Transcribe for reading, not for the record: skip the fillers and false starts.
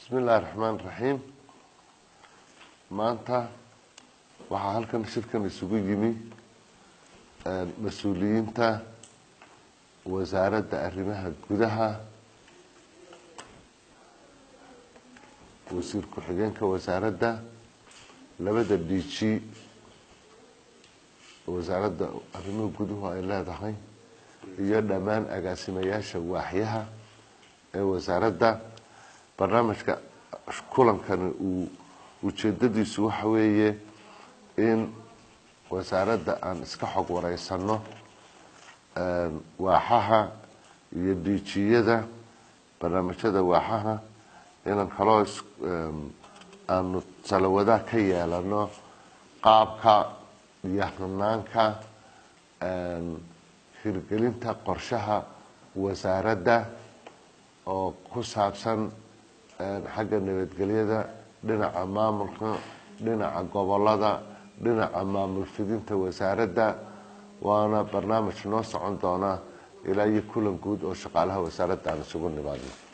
بسم الله الرحمن الرحيم. maanta waxaa halkan shirkan isugu yimi mas'uuliyiinta wasaaradda arrimaha gudaha, wasiir ku-xigeenka wasaaradda, labada DG wasaaradda arrimaha guduhu ay leedahay iyo dhammaan agaasimayaasha waaxyaha ee wasaaradda. barnaamijka kulankan ujeedadiisu waxa weeye in wasaaradda aan iska xog wareysano waaxaha iyo DG-yada barnaamijyada waaxaha inaan kaloo aanu talawada ka yeelano qaabka iyo hanaanka hirgelinta qorshaha wasaaradda oo ku saabsan xagga nabadgelyada, dhinaca maamulka, dhinaca gobolada, dhinaca maamul fidinta wasaaradda. waana barnaamij noo socon doona ilaa iyo kulan guud oo shaqaalaha wasaaradda aan isugu nimaadno.